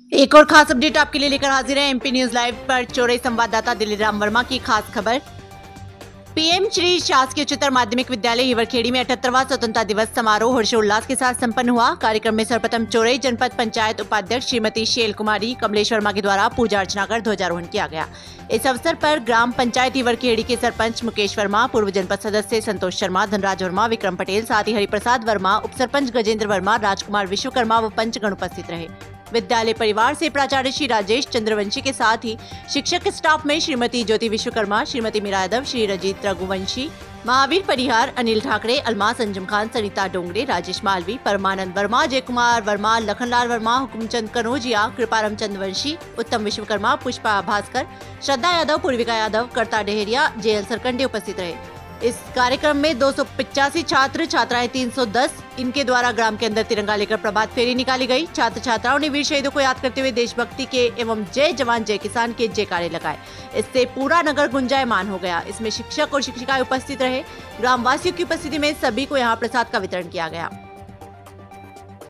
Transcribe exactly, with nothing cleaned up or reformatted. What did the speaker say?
एक और खास अपडेट आपके लिए लेकर हाजिर है एमपी न्यूज लाइव पर चौरई संवाददाता दिलीराम वर्मा की खास खबर। पीएम श्री शासकीय उच्चतर माध्यमिक विद्यालय हिवरखेड़ी में अठहत्तरवां स्वतंत्रता दिवस समारोह हर्षोल्लास के साथ संपन्न हुआ। कार्यक्रम में सर्वप्रथम चौरई जनपद पंचायत उपाध्यक्ष श्रीमती शैल कुमारी कमलेश वर्मा के द्वारा पूजा अर्चना कर ध्वजारोहण किया गया। इस अवसर पर ग्राम पंचायत हिवरखेड़ी के सरपंच मुकेश वर्मा, पूर्व जनपद सदस्य संतोष शर्मा, धनराज वर्मा, विक्रम पटेल, साथ ही हरिप्रसाद वर्मा, उप सरपंच गजेंद्र वर्मा, राजकुमार विश्वकर्मा व पंचगण उपस्थित रहे। विद्यालय परिवार से प्राचार्य श्री राजेश चंद्रवंशी के साथ ही शिक्षक स्टाफ में श्रीमती ज्योति विश्वकर्मा, श्रीमती मीरा यादव, श्री रजीत रघुवंशी, महावीर परिहार, अनिल ठाकरे, अलमास अंजुम खान, सरिता डोंगरे, राजेश मालवी, परमानंद वर्मा, जय कुमार वर्मा, लखनलाल वर्मा, हुकुमचंद कनौजिया, कृपाराम चंद्रवंशी, उत्तम विश्वकर्मा, पुष्पा भास्कर, श्रद्धा यादव, पूर्विका यादव, कर्ता डेहरिया, जेएल सरकंडे उपस्थित रहे। इस कार्यक्रम में दो सौ पिचासी छात्र छात्राएं तीन सौ दस इनके द्वारा ग्राम के अंदर तिरंगा लेकर प्रभात फेरी निकाली गई। छात्र छात्राओं ने वीर शहीदों को याद करते हुए देशभक्ति के एवं जय जवान जय किसान के जयकारे लगाए। इससे पूरा नगर गुंजायमान हो गया। इसमें शिक्षक और शिक्षिकाएं उपस्थित रहे। ग्रामवासियों की उपस्थिति में सभी को यहाँ प्रसाद का वितरण किया गया।